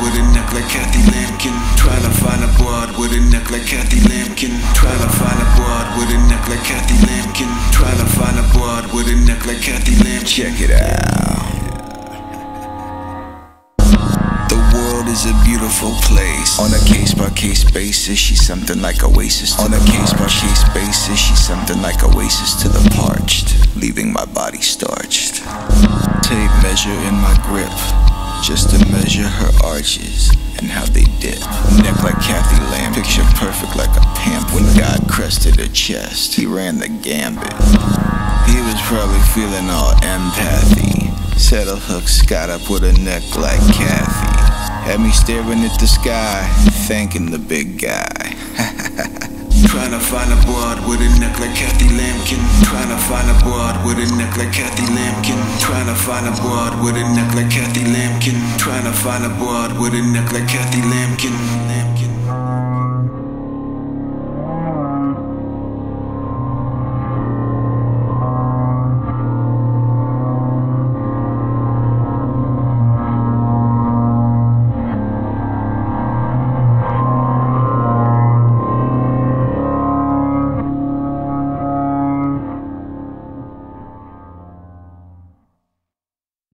with a neck like Kathy Lampkin. Trying to find a broad with a neck like Kathy Lampkin. Trying to find a broad with a neck like Kathy Lampkin. Trying to find a broad with a neck like Kathy Lampkin. Check it out. The world is a beautiful place. On a case-by-case basis, she's something like Oasis. On a case-by-case basis, she's something like Oasis to the parched, leaving my body starched. Tape measure in my grip, just to measure her arches and how they dip. Neck like Kathy Lamb, picture perfect like a pimp. When God crested her chest, he ran the gambit. He was probably feeling all empathy. Settle hooks got up with a neck like Kathy. Had me staring at the sky, thanking the big guy. Trying to find a broad with a neck like Kathy Lampkin. Trying to find a broad with a neck like Kathy Lampkin. Trying to find a broad with a neck like Kathy Lampkin. Trying to find a broad with a neck like Kathy Lampkin.